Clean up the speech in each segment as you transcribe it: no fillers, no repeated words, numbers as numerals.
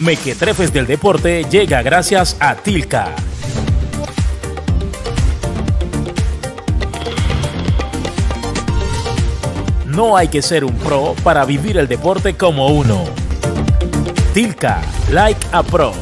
Mequetrefes del deporte llega gracias a Tilca. No hay que ser un pro para vivir el deporte como uno. Tilca, like a pro.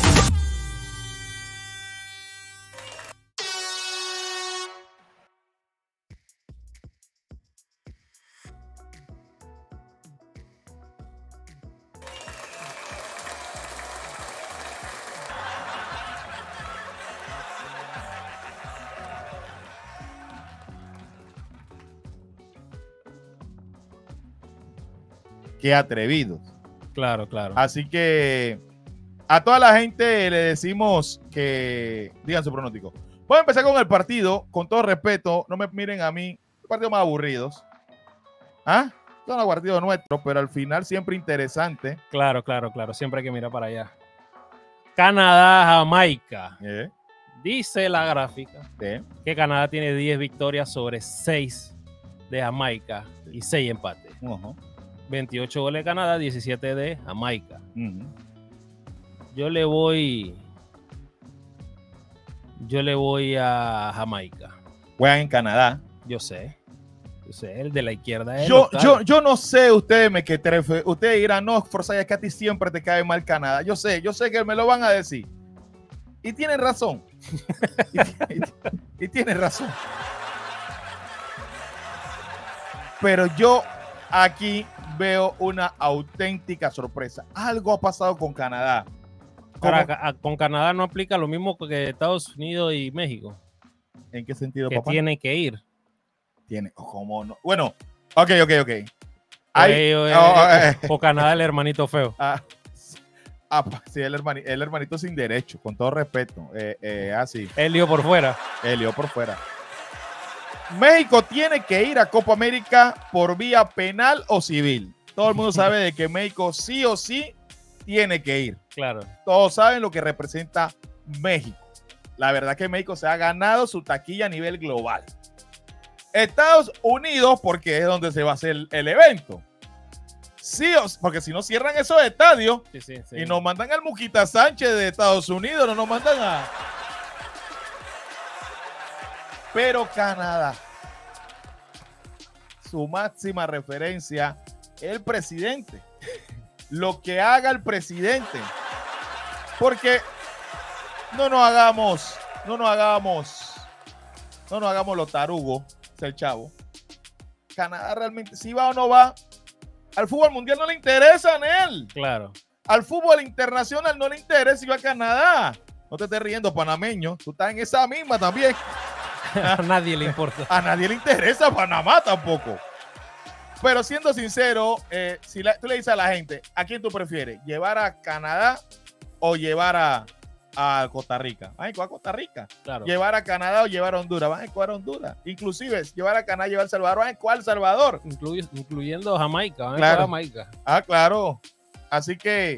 Qué atrevidos. Claro, claro. Así que a toda la gente le decimos que digan su pronóstico. Voy a empezar con el partido, con todo respeto. No me miren a mí, partidos más aburridos. ¿Ah? Son los partidos nuestros, pero al final siempre interesante. Claro, claro, claro. Siempre hay que mirar para allá. Canadá, Jamaica. Dice la gráfica que Canadá tiene 10 victorias sobre 6 de Jamaica y 6 empates. 28 goles de Canadá, 17 de Jamaica. Yo le voy a Jamaica. Juegan en Canadá. Yo sé, el de la izquierda es yo no sé, ustedes ustedes dirán, no, Forsyth, es que a ti siempre te cae mal Canadá. Yo sé que me lo van a decir. Y tienen razón. y tienen razón. Pero yo aquí veo una auténtica sorpresa. Algo ha pasado con Canadá. Con Canadá no aplica lo mismo que Estados Unidos y México. ¿En qué sentido, que papá? Tienen que ir. ¿Cómo no? Bueno, ok. O Canadá el hermanito feo. Sí, el hermanito sin derecho, con todo respeto. Así. El lío por fuera. México tiene que ir a Copa América por vía penal o civil. Todo el mundo sabe de que México sí o sí tiene que ir. Claro. Todos saben lo que representa México. La verdad que México se ha ganado su taquilla a nivel global. Estados Unidos, porque es donde se va a hacer el evento. Sí, porque si no cierran esos estadios y nos mandan al Muquita Sánchez de Estados Unidos, no nos mandan a... Pero Canadá, su máxima referencia, el presidente. Lo que haga el presidente. Porque no nos hagamos los tarugos, es el chavo. Canadá realmente, si va o no va, al fútbol mundial no le interesa a él. Claro. Al fútbol internacional no le interesa si va a Canadá. No te estés riendo, panameño. Tú estás en esa misma también. A nadie le importa. A nadie le interesa Panamá tampoco. Pero siendo sincero, si tú le dices a la gente, ¿a quién tú prefieres? ¿Llevar a Canadá o llevar a Costa Rica? Van a Costa Rica. Claro. ¿Llevar a Canadá o llevar a Honduras? Van a Honduras. Inclusive, llevar a Canadá, llevar a El Salvador. ¿Van a El Salvador? Incluyendo Jamaica. Claro. Jamaica. Claro. Así que...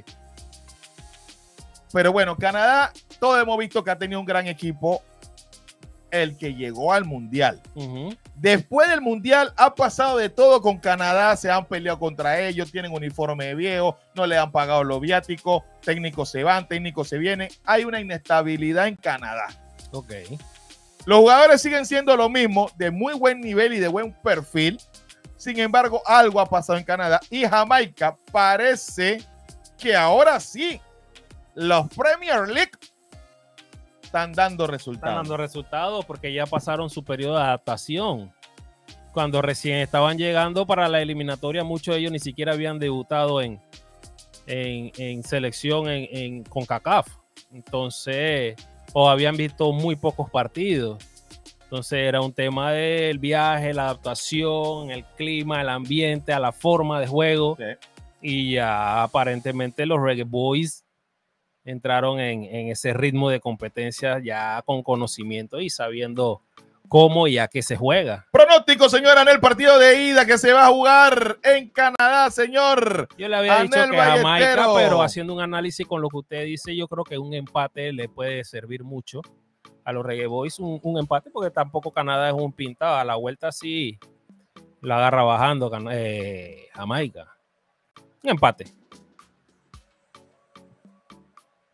Pero bueno, Canadá, todos hemos visto que ha tenido un gran equipo. El que llegó al Mundial. Después del Mundial ha pasado de todo con Canadá, se han peleado contra ellos, tienen uniforme de viejo, no le han pagado los viáticos, técnicos se van, técnicos se vienen. Hay una inestabilidad en Canadá. Ok. Los jugadores siguen siendo lo mismo, de muy buen nivel y de buen perfil. Sin embargo, algo ha pasado en Canadá y Jamaica parece que ahora sí los Premier League están dando resultados porque ya pasaron su periodo de adaptación. Cuando recién estaban llegando para la eliminatoria, muchos de ellos ni siquiera habían debutado en selección en CONCACAF. Entonces, o habían visto muy pocos partidos. Entonces era un tema del viaje, la adaptación, el clima, el ambiente, a la forma de juego. Sí. Y ya aparentemente los Reggae Boys entraron en ese ritmo de competencia ya con conocimiento y sabiendo cómo y a qué se juega. Pronóstico, señora, en el partido de ida que se va a jugar en Canadá, señor. Yo le había dicho que Jamaica, pero haciendo un análisis con lo que usted dice, yo creo que un empate le puede servir mucho a los Reggae Boys, un empate, porque tampoco Canadá es un pintado. A la vuelta sí la agarra bajando Jamaica. Un empate.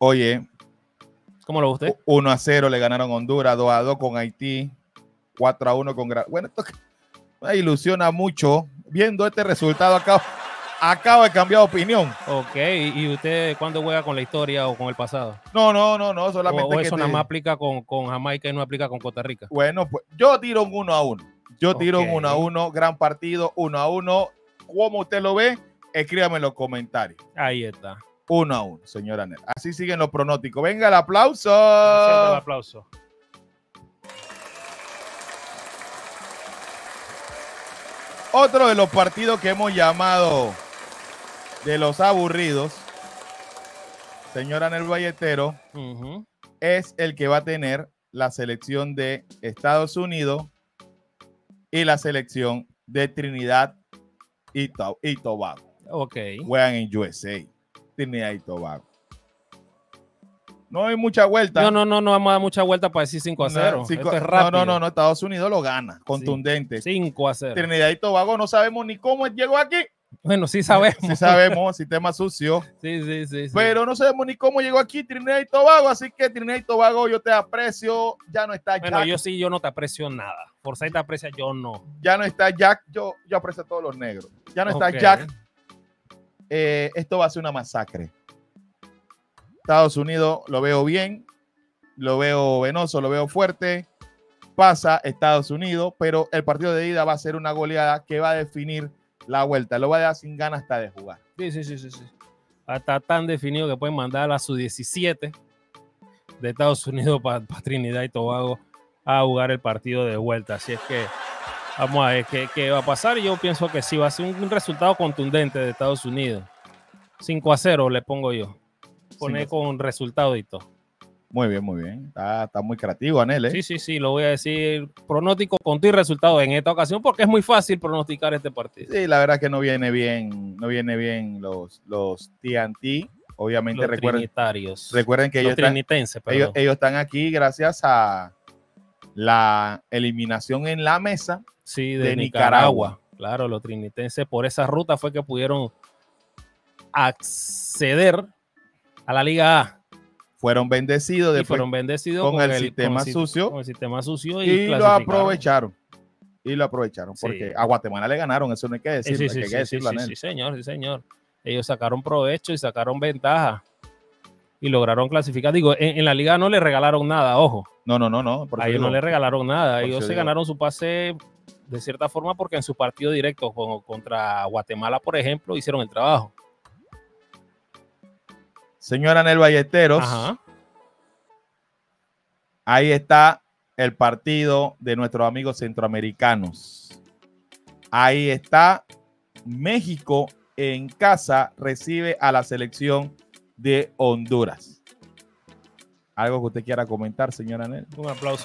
Oye. ¿Cómo lo ve usted? 1-0 le ganaron Honduras, 2-2 con Haití, 4-1 con Granada. Bueno, esto me ilusiona mucho viendo este resultado. Acabo de cambiar de opinión. Ok, ¿y usted cuándo juega con la historia o con el pasado? No, solamente o eso nada más aplica con Jamaica y no aplica con Costa Rica. Bueno, pues yo tiro un 1-1. Yo tiro un 1-1, gran partido, 1-1. ¿Cómo usted lo ve? Escríbame en los comentarios. Ahí está. 1-1, señora Anel. Así siguen los pronósticos. Venga, el aplauso. El aplauso. Otro de los partidos que hemos llamado de los aburridos, señora Anel Ballestero, es el que va a tener la selección de Estados Unidos y la selección de Trinidad y Tobago. Ok. Juegan en USA, Trinidad y Tobago. No hay mucha vuelta. No vamos a dar mucha vuelta para decir 5-0. Esto es rápido. No, Estados Unidos lo gana, contundente. 5-0. Trinidad y Tobago no sabemos ni cómo llegó aquí. Bueno, sí sabemos. Sí sabemos, sistema sucio. Sí. Pero no sabemos ni cómo llegó aquí Trinidad y Tobago, así que Trinidad y Tobago, yo te aprecio, ya no está Jack. Bueno, yo no te aprecio nada. Por si te aprecia, yo no. Ya no está Jack, yo aprecio a todos los negros. Ya no está Jack. Esto va a ser una masacre. Estados Unidos lo veo bien, lo veo venoso, lo veo fuerte. Pasa Estados Unidos, pero el partido de ida va a ser una goleada que va a definir la vuelta. Lo va a dar sin ganas hasta de jugar. Sí. Está tan definido que pueden mandar a su 17 de Estados Unidos para Trinidad y Tobago a jugar el partido de vuelta. Así es que vamos a ver qué va a pasar. Yo pienso que sí va a ser un resultado contundente de Estados Unidos. 5-0 le pongo yo. Poner con resultado y todo. Muy bien. Está muy creativo, Anel, ¿eh? Sí, lo voy a decir. Pronóstico con tu y resultado en esta ocasión porque es muy fácil pronosticar este partido. Sí, la verdad que no viene bien los TNT. Obviamente los trinitarios. Recuerden que ellos están aquí gracias a la eliminación en la mesa de Nicaragua. Claro, los trinitenses por esa ruta fue que pudieron acceder a la Liga A. Fueron bendecidos con el sistema sucio. Con el sistema sucio y lo aprovecharon. Porque a Guatemala le ganaron, eso no hay que decirlo. Sí, señor. Ellos sacaron provecho y sacaron ventaja y lograron clasificar. Digo, en la liga no le regalaron nada, ojo. No. A ellos no le regalaron nada. Ellos se ganaron su pase de cierta forma porque en su partido directo contra Guatemala, por ejemplo, hicieron el trabajo. Señora Anel Ballesteros, ahí está el partido de nuestros amigos centroamericanos. Ahí está México en casa, recibe a la selección de Honduras. ¿Algo que usted quiera comentar, señora Anel? Un aplauso.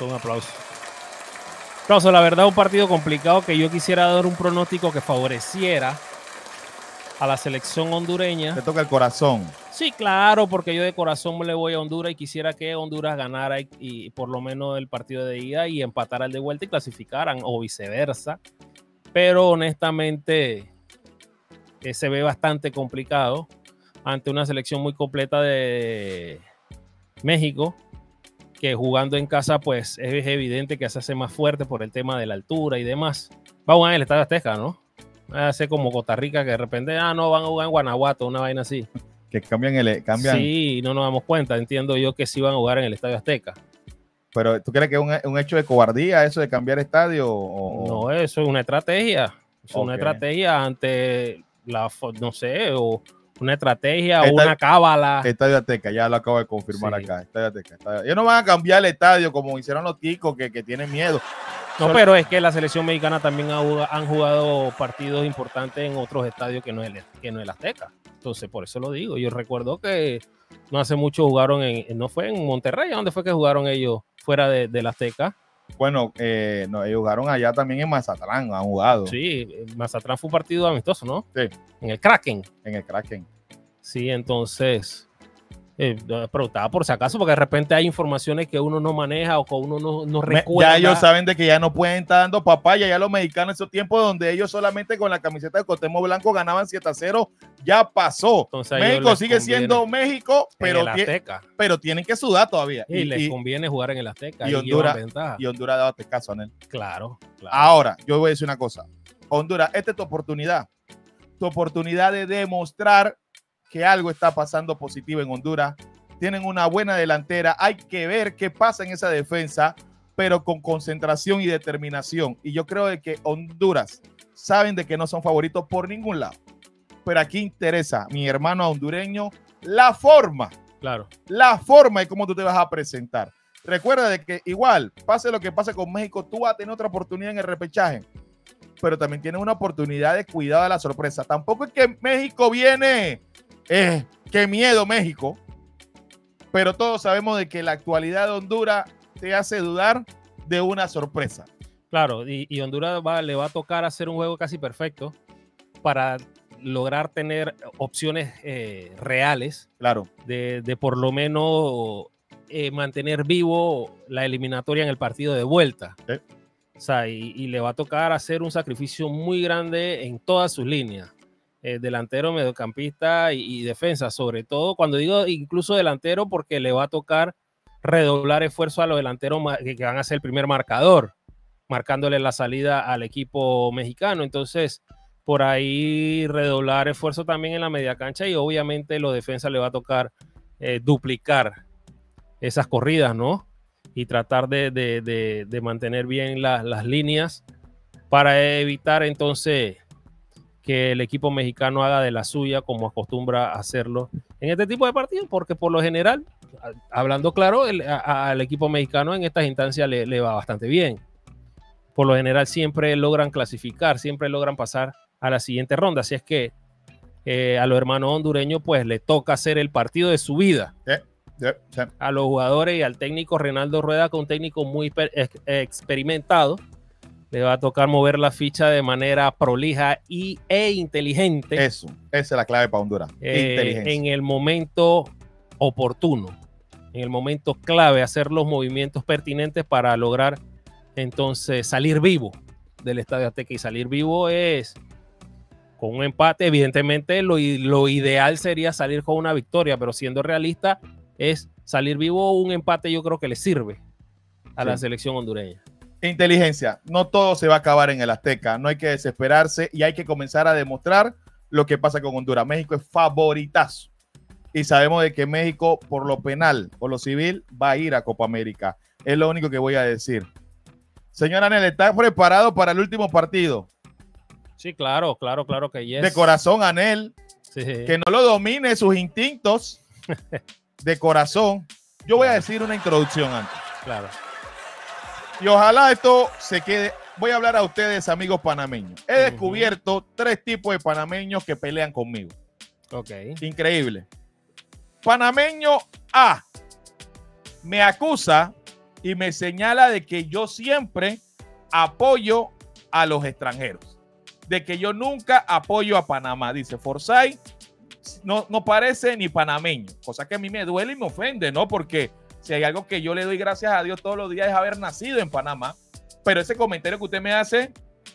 La verdad, un partido complicado que yo quisiera dar un pronóstico que favoreciera a la selección hondureña. Te toca el corazón. Sí, claro, porque yo de corazón le voy a Honduras y quisiera que Honduras ganara y por lo menos el partido de ida y empatara el de vuelta y clasificaran o viceversa. Pero honestamente se ve bastante complicado ante una selección muy completa de México, que jugando en casa pues es evidente que se hace más fuerte por el tema de la altura y demás. Vamos a el Estadio Azteca, ¿no? Va a ser como Costa Rica que de repente, no, van a jugar en Guanajuato, una vaina así. Que cambian. Sí, no nos damos cuenta. Entiendo yo que sí van a jugar en el Estadio Azteca. Pero ¿tú crees que es un hecho de cobardía eso de cambiar estadio? No, eso es una estrategia. Es una estrategia ante no sé, o una estrategia o una cábala. Estadio Azteca, ya lo acabo de confirmar acá. Estadio Azteca. Ellos no van a cambiar el estadio como hicieron los ticos que tienen miedo. No, pero es que la selección mexicana también han jugado partidos importantes en otros estadios que no es el Azteca. Entonces, por eso lo digo. Yo recuerdo que no hace mucho jugaron no fue en Monterrey, ¿dónde fue que jugaron ellos fuera del Azteca? Bueno, no, ellos jugaron allá también en Mazatlán, han jugado. Sí, Mazatlán fue un partido amistoso, ¿no? Sí. En el Kraken. En el Kraken. Sí, entonces, Preguntaba por si acaso, porque de repente hay informaciones que uno no maneja o que uno no recuerda. Ya ellos saben de que ya no pueden estar dando papaya. Ya los mexicanos, esos tiempos donde ellos solamente con la camiseta de Cuauhtémoc Blanco ganaban 7-0, ya pasó. Entonces, México sigue siendo México, pero tienen que sudar todavía. Y les conviene jugar en el Azteca. Y Honduras daba caso, Anel. Claro. Ahora, yo voy a decir una cosa. Honduras, esta es tu oportunidad. Tu oportunidad de demostrar que algo está pasando positivo en Honduras. Tienen una buena delantera. Hay que ver qué pasa en esa defensa, pero con concentración y determinación. Y yo creo de que Honduras saben de que no son favoritos por ningún lado. Pero aquí interesa, mi hermano hondureño, la forma. Claro. La forma de cómo tú te vas a presentar. Recuerda de que igual, pase lo que pase con México, tú vas a tener otra oportunidad en el repechaje. Pero también tienes una oportunidad de cuidado de la sorpresa. Tampoco es que México viene... qué miedo México, pero todos sabemos de que la actualidad de Honduras te hace dudar de una sorpresa. Claro, y Honduras le va a tocar hacer un juego casi perfecto para lograr tener opciones reales, claro, de por lo menos mantener vivo la eliminatoria en el partido de vuelta. O sea, y le va a tocar hacer un sacrificio muy grande en todas sus líneas. Delantero, mediocampista y defensa, sobre todo cuando digo incluso delantero, porque le va a tocar redoblar esfuerzo a los delanteros que van a ser el primer marcador, marcándole la salida al equipo mexicano. Entonces, por ahí redoblar esfuerzo también en la media cancha, y obviamente los defensas le va a tocar duplicar esas corridas, ¿no? Y tratar de mantener bien las líneas para evitar entonces que el equipo mexicano haga de la suya, como acostumbra hacerlo en este tipo de partidos, porque por lo general, hablando claro, al equipo mexicano en estas instancias le va bastante bien. Por lo general siempre logran clasificar, siempre logran pasar a la siguiente ronda. Así es que a los hermanos hondureños pues le toca hacer el partido de su vida. A los jugadores y al técnico Reinaldo Rueda, con un técnico muy experimentado, le va a tocar mover la ficha de manera prolija e inteligente. Eso, esa es la clave para Honduras. Inteligencia. En el momento oportuno, en el momento clave, hacer los movimientos pertinentes para lograr entonces salir vivo del Estadio Azteca. Y salir vivo es con un empate. Evidentemente lo ideal sería salir con una victoria, pero siendo realista, es salir vivo. Un empate yo creo que le sirve a la selección hondureña. Inteligencia, no todo se va a acabar en el Azteca, no hay que desesperarse y hay que comenzar a demostrar lo que pasa con Honduras. México es favoritazo y sabemos de que México, por lo penal o lo civil, va a ir a Copa América. Es lo único que voy a decir. Señor Anel, ¿está preparado para el último partido? Sí, claro que yes. De corazón, Anel, que no lo domine sus instintos de corazón. Yo voy a decir una introducción antes. Claro. Y ojalá esto se quede. Voy a hablar a ustedes, amigos panameños. He descubierto 3 tipos de panameños que pelean conmigo. Ok. Increíble. Panameño A me acusa y me señala de que yo siempre apoyo a los extranjeros. De que yo nunca apoyo a Panamá. Dice, Forsyth no parece ni panameño. Cosa que a mí me duele y me ofende, ¿no? Porque si hay algo que yo le doy gracias a Dios todos los días es haber nacido en Panamá. Pero ese comentario que usted me hace,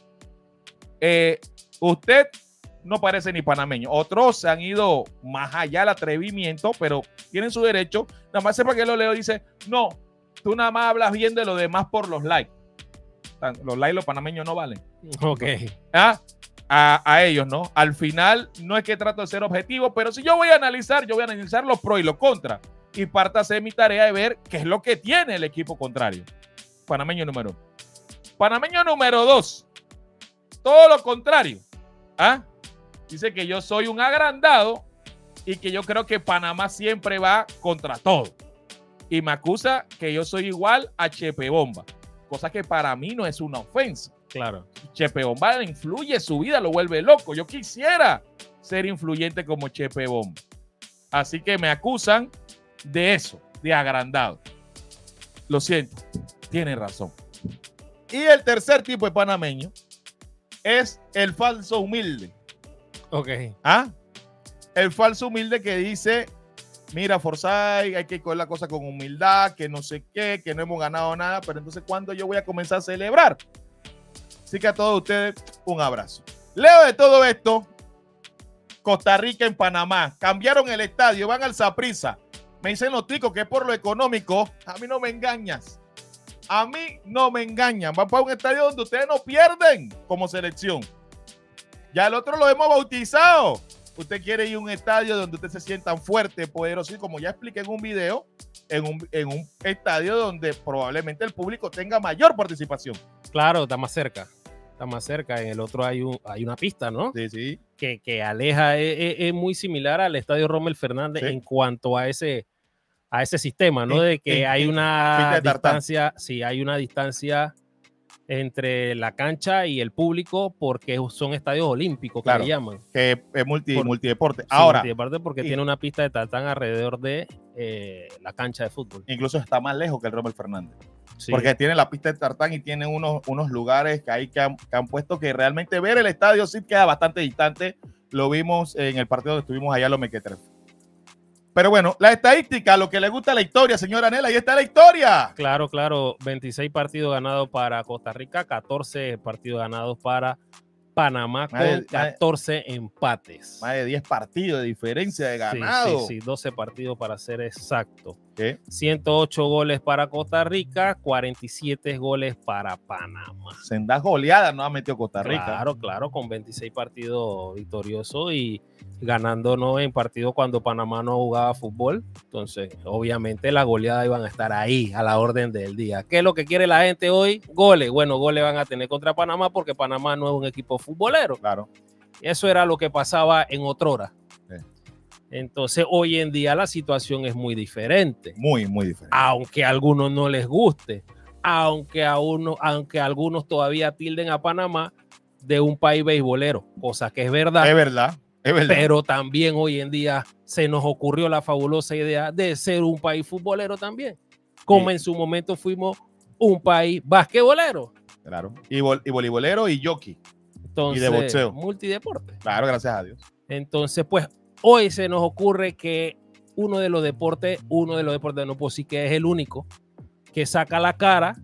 usted no parece ni panameño. Otros se han ido más allá del atrevimiento, pero tienen su derecho. Nada más sepa que lo leo, dice, no, tú nada más hablas bien de los demás por los likes. Los likes los panameños no valen. Ok. A ellos, ¿no? Al final no es que trato de ser objetivo, pero si yo voy a analizar los pros y los contras. Y pártase de mi tarea de ver qué es lo que tiene el equipo contrario. Panameño número 1. Panameño número 2. Todo lo contrario. Dice que yo soy un agrandado y que yo creo que Panamá siempre va contra todo. Y me acusa que yo soy igual a Chepe Bomba. Cosa que para mí no es una ofensa. Claro. Chepe Bomba le influye su vida, lo vuelve loco. Yo quisiera ser influyente como Chepe Bomba. Así que me acusan de eso, de agrandado. Lo siento, tiene razón. Y el tercer tipo de panameño es el falso humilde. Ok. El falso humilde que dice mira, Forsyth, hay que coger la cosa con humildad, que no sé qué, que no hemos ganado nada, pero entonces, ¿cuándo yo voy a comenzar a celebrar? Así que a todos ustedes, un abrazo. Leo de todo esto, Costa Rica en Panamá, cambiaron el estadio, van al Saprissa. Me dicen los ticos que es por lo económico. A mí no me engañas. A mí no me engañan. Van para un estadio donde ustedes no pierden como selección. Ya el otro lo hemos bautizado. Usted quiere ir a un estadio donde usted se sienta fuerte, poderoso, y como ya expliqué en un video, en un estadio donde probablemente el público tenga mayor participación. Claro, está más cerca. Está más cerca. En el otro hay una pista, ¿no? Sí, sí. Que aleja, es muy similar al estadio Rommel Fernández, sí, en cuanto a ese sistema, ¿no? De que hay una distancia, sí, hay una distancia entre la cancha y el público, porque son estadios olímpicos, claro, que le llaman. Que es multideporte. Ahora, multideporte porque tiene una pista de tartán alrededor de la cancha de fútbol. Incluso está más lejos que el Rommel Fernández. Sí. Porque tiene la pista de tartán y tiene unos lugares que han puesto que realmente ver el estadio sí queda bastante distante. Lo vimos en el partido que estuvimos allá en los Mequetrefes. Pero bueno, la estadística, lo que le gusta la historia, señora Anela, ahí está la historia. Claro, claro, 26 partidos ganados para Costa Rica, 14 partidos ganados para Panamá, con 14 empates. Más de 10 partidos de diferencia de ganado. Sí, 12 partidos para ser exacto. ¿Qué? 108 goles para Costa Rica, 47 goles para Panamá. Sendas goleadas no ha metido Costa Rica. Claro, con 26 partidos victoriosos y ganándonos en partidos cuando Panamá no jugaba fútbol. Entonces, obviamente las goleadas iban a estar ahí a la orden del día. ¿Qué es lo que quiere la gente hoy? Goles. Bueno, goles van a tener contra Panamá porque Panamá no es un equipo futbolero. Claro. Eso era lo que pasaba en otrora. Sí. Entonces, hoy en día la situación es muy diferente. Muy, muy diferente. Aunque a algunos no les guste, aunque algunos todavía tilden a Panamá de un país beisbolero, cosa que es verdad. Es verdad. Pero también hoy en día se nos ocurrió la fabulosa idea de ser un país futbolero también, como en su momento fuimos un país basquetbolero. Claro, y voleibolero y jockey. Entonces, y de boxeo. Multideporte. Claro, gracias a Dios. Entonces, pues, hoy se nos ocurre que uno de los deportes, no puedo decir que es el único, que saca la cara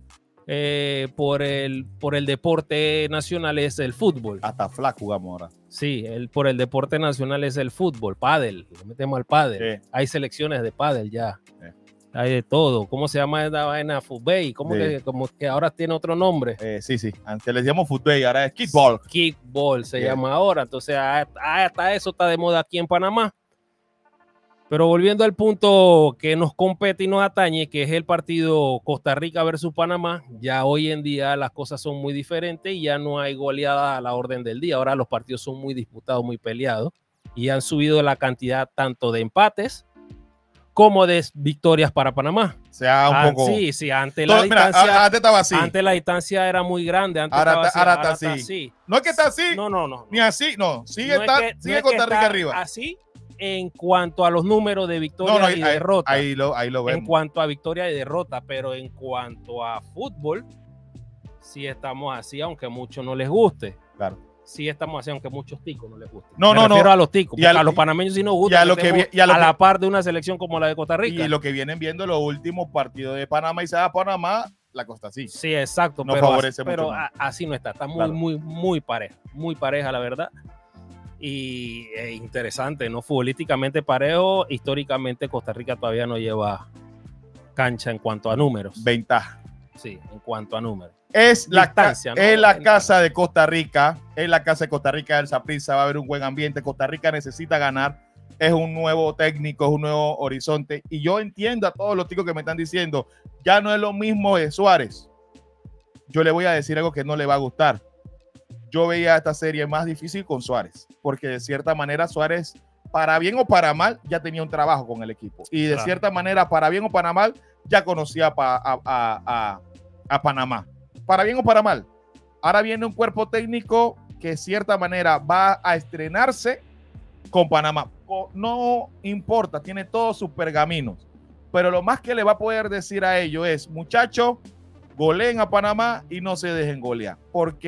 por el deporte nacional es el fútbol. Hasta flaco jugamos ahora. Sí, por el deporte nacional es el fútbol, pádel, le metemos al pádel. Sí. Hay selecciones de pádel ya. Sí. Hay de todo. ¿Cómo se llama esta vaina? Football. Como que ahora tiene otro nombre. Sí. Antes le decíamos football, ahora es kickball. Kickball se llama ahora. Entonces, hasta eso está de moda aquí en Panamá. Pero volviendo al punto que nos compete y nos atañe, que es el partido Costa Rica versus Panamá, ya hoy en día las cosas son muy diferentes y ya no hay goleada a la orden del día. Ahora los partidos son muy disputados, muy peleados y han subido la cantidad tanto de empates como de victorias para Panamá. O sea, un poco... Sí, antes la distancia... Antes estaba así. Antes la distancia era muy grande. Antes ahora está así. No es que está así. No. Ni así, no. Sigue Costa Rica arriba. Así en cuanto a los números de victoria y derrota. Ahí lo vemos. En cuanto a victoria y derrota, pero en cuanto a fútbol, sí estamos así, aunque a muchos no les guste. Claro. Sí estamos así, aunque a muchos ticos no les guste. No. A los ticos, porque a los panameños sí nos gusta a la par de una selección como la de Costa Rica. Y lo que vienen viendo los últimos partidos de Panamá y Sada Panamá, la Costa sí. Sí, exacto. No favorece mucho. Pero así no está. Está muy pareja. Muy pareja, la verdad. Y interesante, ¿no? Futbolísticamente parejo. Históricamente Costa Rica todavía no lleva cancha en cuanto a números. Ventaja. Sí, en cuanto a números. Es la casa de Costa Rica. Es la casa de Costa Rica del Saprissa. Va a haber un buen ambiente. Costa Rica necesita ganar. Es un nuevo técnico, es un nuevo horizonte. Y yo entiendo a todos los chicos que me están diciendo, ya no es lo mismo de Suárez. Yo le voy a decir algo que no le va a gustar. Yo veía esta serie más difícil con Suárez, porque de cierta manera Suárez, para bien o para mal, ya tenía un trabajo con el equipo. Y de cierta manera, para bien o para mal, ya conocía a Panamá. Para bien o para mal. Ahora viene un cuerpo técnico que de cierta manera va a estrenarse con Panamá. No importa, tiene todos sus pergaminos. Pero lo más que le va a poder decir a ellos es, muchachos, goleen a Panamá y no se dejen golear. Porque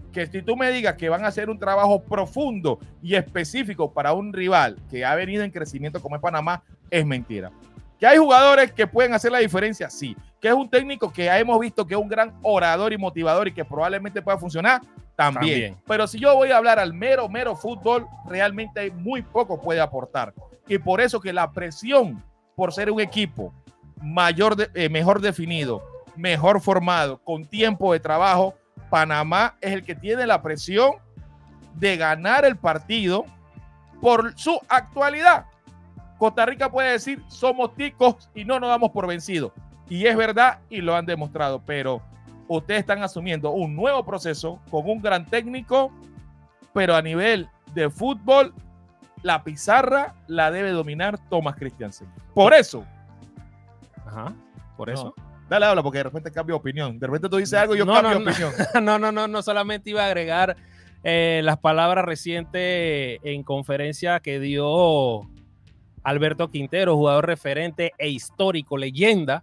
que si tú me digas que van a hacer un trabajo profundo y específico para un rival que ha venido en crecimiento como es Panamá, es mentira. ¿Que hay jugadores que pueden hacer la diferencia? Sí. ¿Que es un técnico que hemos visto que es un gran orador y motivador y que probablemente pueda funcionar? También. Pero si yo voy a hablar al mero fútbol, realmente muy poco puede aportar. Y por eso que la presión por ser un equipo mejor definido, mejor formado, con tiempo de trabajo, Panamá es el que tiene la presión de ganar el partido por su actualidad. Costa Rica puede decir, somos ticos y no nos damos por vencidos. Y es verdad y lo han demostrado, pero ustedes están asumiendo un nuevo proceso con un gran técnico, pero a nivel de fútbol, la pizarra la debe dominar Thomas Christiansen. Por eso. Ajá, por eso. No. Dale, habla, porque de repente cambio de opinión. De repente tú dices algo y yo cambio de opinión. No, solamente iba a agregar las palabras recientes en conferencia que dio Alberto Quintero, jugador referente e histórico, leyenda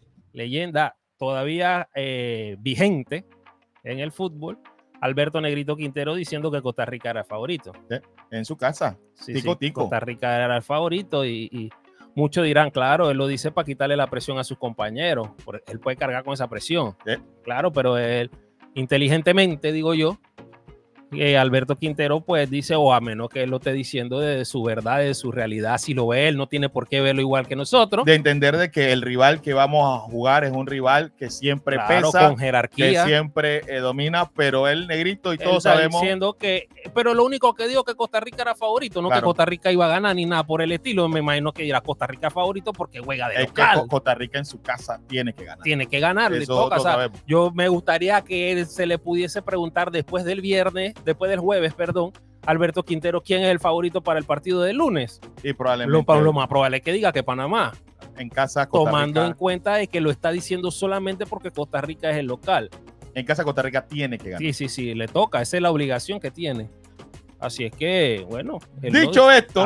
todavía vigente en el fútbol. Alberto Negrito Quintero diciendo que Costa Rica era el favorito. En su casa. Sí, tico. Costa Rica era el favorito y muchos dirán, claro, él lo dice para quitarle la presión a sus compañeros. Él puede cargar con esa presión. Claro, pero él inteligentemente, digo yo, Alberto Quintero pues dice, o a menos que él lo esté diciendo de su verdad, de su realidad, si lo ve él, no tiene por qué verlo igual que nosotros. De entender de que el rival que vamos a jugar es un rival que siempre pesa, con jerarquía, que siempre domina, pero él Negrito y todos sabemos. Diciendo que, pero lo único que dijo que Costa Rica era favorito, no que Costa Rica iba a ganar ni nada por el estilo. Me imagino que dirá Costa Rica favorito porque juega de local. Que Costa Rica en su casa tiene que ganar. Tiene que ganar, le toca. O sea, yo me gustaría que se le pudiese preguntar después del jueves, Alberto Quintero, ¿quién es el favorito para el partido del lunes? Y probablemente lo más probable es que diga que Panamá. En casa Costa tomando Rica, en cuenta de que lo está diciendo solamente porque Costa Rica es el local. En casa Costa Rica tiene que ganar. Sí, le toca, esa es la obligación que tiene. Así es que, bueno. Dicho esto,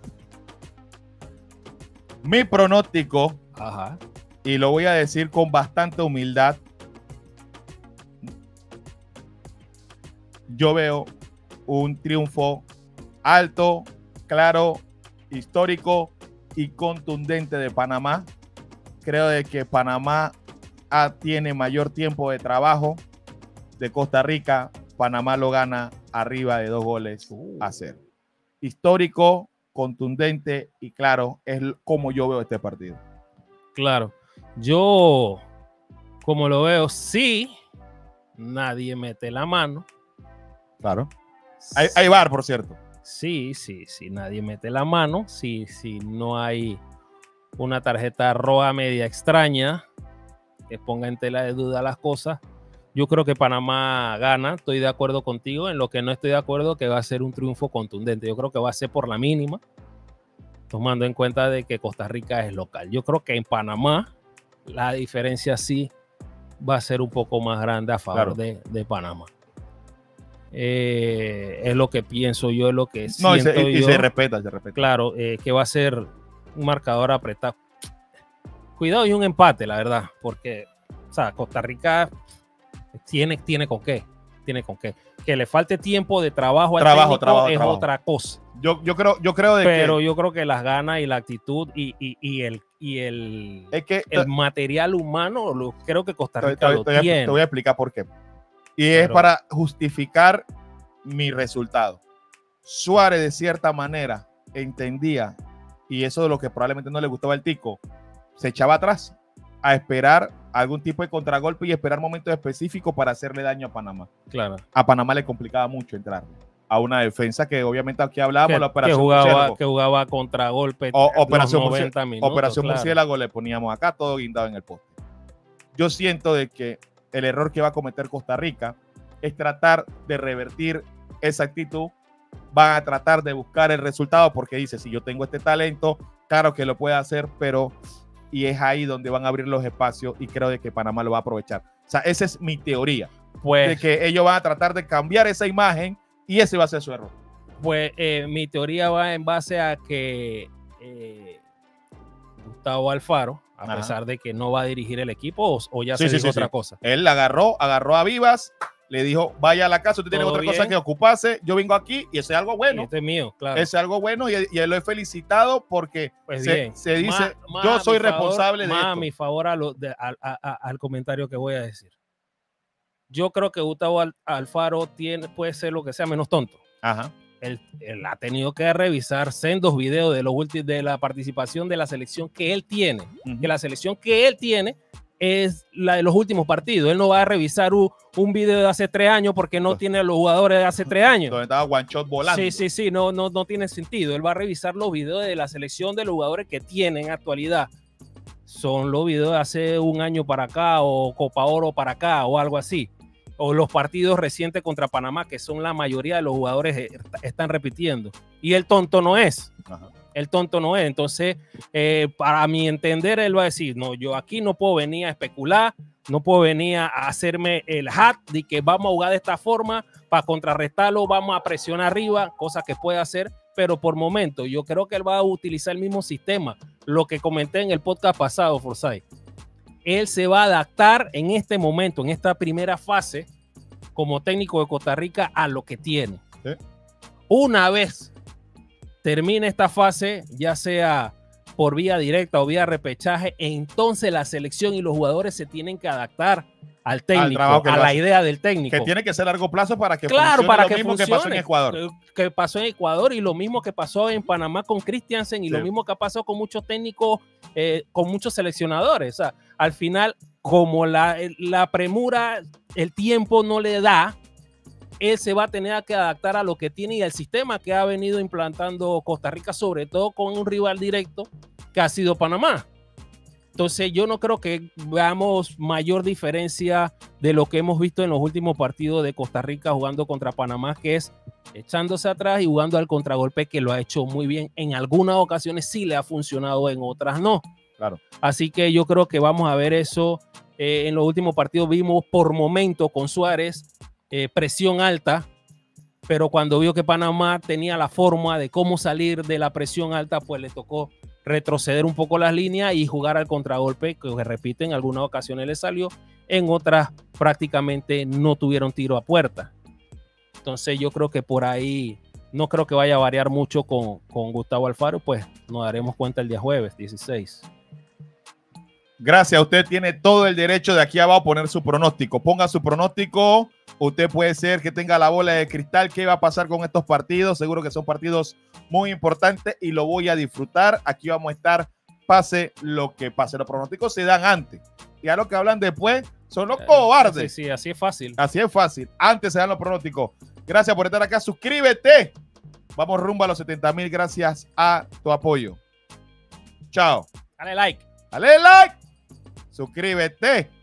mi pronóstico, y lo voy a decir con bastante humildad, yo veo un triunfo alto, claro, histórico y contundente de Panamá. Creo de que Panamá tiene mayor tiempo de trabajo de Costa Rica. Panamá lo gana arriba de 2-0. Histórico, contundente y claro, es como yo veo este partido. Claro, yo como lo veo, sí, nadie mete la mano. Claro. Hay VAR, por cierto. Sí, nadie mete la mano. Sí, no hay una tarjeta roja media extraña que ponga en tela de duda las cosas. Yo creo que Panamá gana. Estoy de acuerdo contigo. En lo que no estoy de acuerdo que va a ser un triunfo contundente. Yo creo que va a ser por la mínima, tomando en cuenta de que Costa Rica es local. Yo creo que en Panamá la diferencia sí va a ser un poco más grande a favor de Panamá. Es lo que pienso yo, es lo que siento yo. Y se respeta. Claro, que va a ser un marcador apretado. Cuidado y un empate, la verdad, porque o sea, Costa Rica tiene con qué. Que le falte tiempo de trabajo al técnico es otra cosa. Yo creo pero yo creo que las ganas y la actitud y el material humano, creo que Costa Rica lo tiene. Te voy a explicar por qué. Y es para justificar mi resultado. Suárez, de cierta manera, entendía, y eso de lo que probablemente no le gustaba al tico, se echaba atrás a esperar algún tipo de contragolpe y esperar momentos específicos para hacerle daño a Panamá. Claro. A Panamá le complicaba mucho entrar a una defensa que obviamente aquí hablábamos, la operación que jugaba contragolpe operación 90 minutos. Operación Murciélago le poníamos acá todo guindado en el poste. Yo siento de que el error que va a cometer Costa Rica es tratar de revertir esa actitud. Van a tratar de buscar el resultado porque dice, si yo tengo este talento, claro que lo puede hacer, pero y es ahí donde van a abrir los espacios y creo de que Panamá lo va a aprovechar. O sea, esa es mi teoría, pues, de que ellos van a tratar de cambiar esa imagen y ese va a ser su error. Pues mi teoría va en base a que Gustavo Alfaro, a pesar de que no va a dirigir el equipo, o ya se dijo otra cosa. Él agarró a Vivas le dijo, vaya a la casa, usted tiene otra cosa que ocuparse, yo vengo aquí y eso es algo bueno. Este es mío, claro. Eso es algo bueno y él lo he felicitado porque pues se dice, yo soy responsable de esto. A mi favor al comentario que voy a decir. Yo creo que Gustavo Alfaro puede ser lo que sea menos tonto. Ajá. Él ha tenido que revisar sendos videos de la participación de la selección que él tiene. Que la selección que él tiene es la de los últimos partidos. Él no va a revisar un video de hace 3 años porque no tiene a los jugadores de hace 3 años. Donde estaba one shot volando. Sí, no tiene sentido. Él va a revisar los videos de la selección de los jugadores que tiene en actualidad. Son los videos de hace 1 año para acá o Copa Oro para acá o algo así. O los partidos recientes contra Panamá, que son la mayoría de los jugadores están repitiendo. Y el tonto no es. Ajá. El tonto no es. Entonces, para mi entender, él va a decir, no, yo aquí no puedo venir a especular, no puedo venir a hacerme el hat de que vamos a jugar de esta forma, para contrarrestarlo vamos a presionar arriba, cosa que puede hacer, pero por momento yo creo que él va a utilizar el mismo sistema, lo que comenté en el podcast pasado, Forsyth. Él se va a adaptar en este momento, en esta primera fase, como técnico de Costa Rica, a lo que tiene. ¿Sí? Una vez termine esta fase, ya sea por vía directa o vía repechaje, entonces la selección y los jugadores se tienen que adaptar al técnico, a la idea del técnico. Que tiene que ser a largo plazo para que funcione lo mismo que pasó en Ecuador. Que pasó en Ecuador y lo mismo que pasó en Panamá con Christiansen y lo mismo que ha pasado con muchos técnicos, con muchos seleccionadores. O sea, al final, como la premura, el tiempo no le da, él se va a tener que adaptar a lo que tiene y al sistema que ha venido implantando Costa Rica, sobre todo con un rival directo que ha sido Panamá. Entonces yo no creo que veamos mayor diferencia de lo que hemos visto en los últimos partidos de Costa Rica jugando contra Panamá, que es echándose atrás y jugando al contragolpe, que lo ha hecho muy bien. En algunas ocasiones sí le ha funcionado, en otras no. Claro. Así que yo creo que vamos a ver eso. En los últimos partidos vimos por momento con Suárez presión alta, pero cuando vio que Panamá tenía la forma de cómo salir de la presión alta, pues le tocó retroceder un poco las líneas y jugar al contragolpe, que repito, en algunas ocasiones le salió, en otras prácticamente no tuvieron tiro a puerta. Entonces yo creo que por ahí no creo que vaya a variar mucho con Gustavo Alfaro, pues nos daremos cuenta el día jueves 16. Gracias, usted tiene todo el derecho de aquí abajo a poner su pronóstico. Ponga su pronóstico. Usted puede ser que tenga la bola de cristal. ¿Qué va a pasar con estos partidos? Seguro que son partidos muy importantes y lo voy a disfrutar. Aquí vamos a estar, pase lo que pase. Los pronósticos se dan antes. Y a lo que hablan después son los cobardes. Sí, así es fácil. Así es fácil. Antes se dan los pronósticos. Gracias por estar acá. Suscríbete. Vamos rumbo a los 70,000 gracias a tu apoyo. Chao. Dale like. Dale like. Suscríbete.